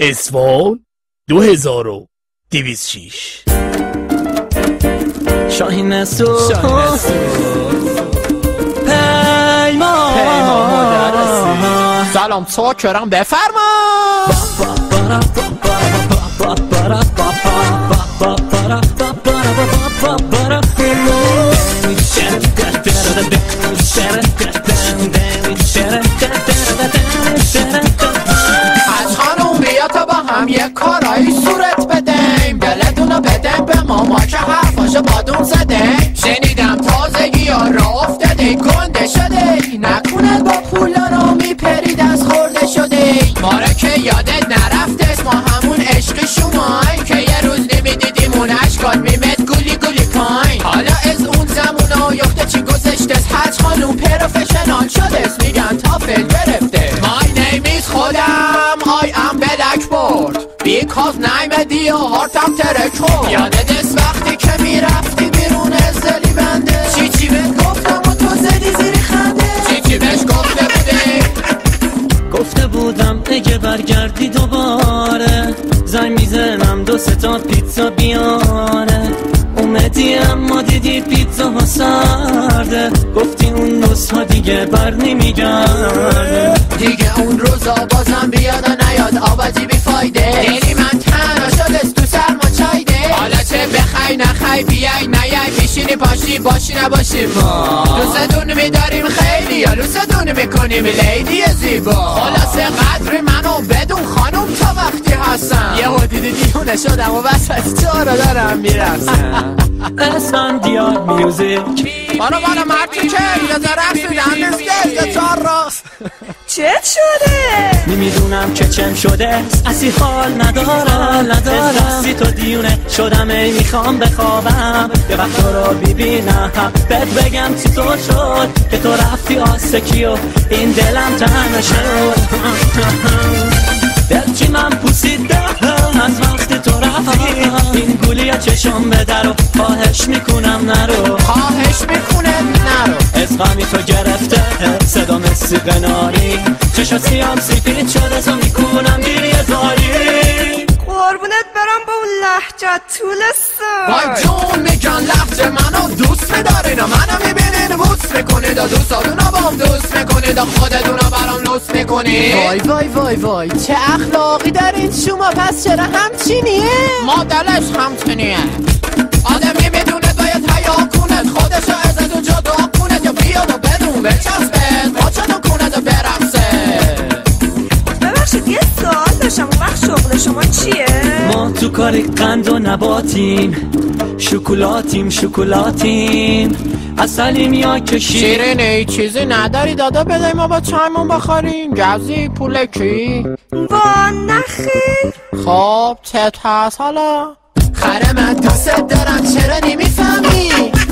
اصفهان 2206. شاهین سو پیمان مدرسی. سلام چاکرم بفرما. از خانوم بیا تا با هم یک کارایی صورت بدیم، دلتونو بدیم به ما که حرفاشو بادون زدیم. شنیدم تازگی ها را افتاده گنده شده، نکنه با پولا رو میپرید از خورده شده. ماره که یادت نرفته ما همون عشق شمای که یه روز نمیدیدیم اون عشقات میمد گولی گولی پاین. حالا از اون زمونا یخته چی گذشته حج خانوم پروفشنال شده میگن تافل گرفته. My name is خودم I am blackboard because name dear heartم ترکور. یادت از وقتی که میرفتی بیرون از دلی بنده، چی بهت گفتم و تو زدی زیر خنده. چی بهش گفته بودی؟ گفته بودم اگه برگردی دوباره زنگ میزنم 2 تا پیتزا بیاره. اومدی اما دیدی پیتزا ها سرده، گفتی اون روزها دیگه بر نمیگرده. دیگه اون روزا بازم بیاد و نیاد آبادی بیفایده. دیدی من تنها شده تو سرما چایده. حالا چه بخوای نخوای بیای نیای میشینی پاشی باشی نباشی ما دوستتون میداریم خیلی یا دوستتون میکنیم لیدی زیبا. خلاصه قدر منو بدون خانوم تا وقتی هستم یه دیدی دیونه شدم و وسط تو رو دارم میرسم. اسفندیار میوزیک بارا مرتی که یه رقصی دندسته چار راست. چت شده؟ نمیدونم که چم شده اصی حال ندارم دستی تو دیونه شدم ای میخوام بخوابم یه وقت رو ببینم بهت بگم چی تو شد که تو رفتی آسکی و این دلم تنها شد. دلچی من پوسیده از وقت تو رفتی این گولی چشم به در و خواهش میکنم نرو خواهش میکنم نرو. از غمی تو گرفته صدا مثل قناری چشم سیام سفید شده تو میکنم گیری زاری. قربونت برم با اون لحجت طولستان. وای جون میگن لحجه منو دوست میدارین و منو میبینین بوست میکنید و دوستاتونو با هم دوست میکنید و خودتونو برام لوست میکنید. وای وای وای وای چه اخلاقی دارین شما پس چرا همچینیه؟ ما دلش همچنیه. آدمی میدونه باید حیا کند خودشو ازتون جدا کند یا بیاد و بدون بچسبه پاچتو کند و برقصه. ببخشید یه سوال داشتم، اون وقت شغل شما چیه؟ ما تو کاری قند و نباتیم شکلاتیم اصلیم یا کشی شیرینی چیزی نداری دادا بدهی ما با چایمون بخوریم؟ گزی پول کی؟ وا نخیر. خب چت هست حالا؟ خره من دوست دارم چرا نمیفهمی؟